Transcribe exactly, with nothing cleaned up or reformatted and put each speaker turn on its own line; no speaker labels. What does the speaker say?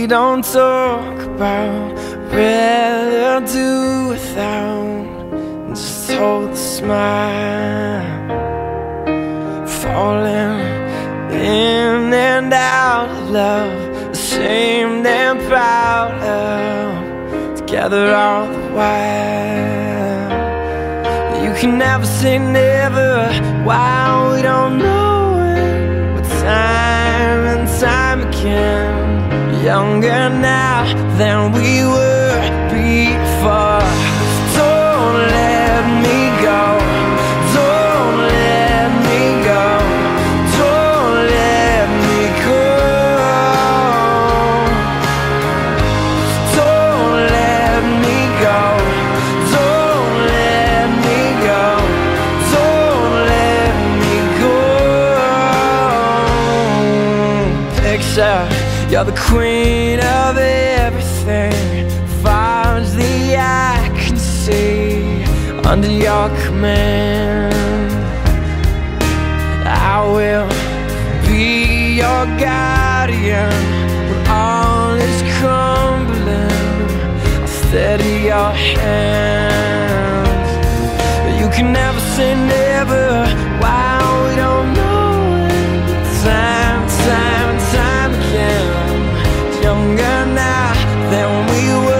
we don't talk about, rather do without. Just hold the smile, falling in and out of love, ashamed and proud of, together all the while. You can never say never, while we don't know it. But time and time again, younger now than we were before. Don't let me go, don't let me go, don't let me go. Don't let me go, don't let me go, don't let me go. Picture, you're the queen of everything, far as the eye can see. Under your command, I will be your guardian. When all is crumbling, I'll steady your hands. You can never say never, while we don't know it. Time, time, and time again, younger now than we were.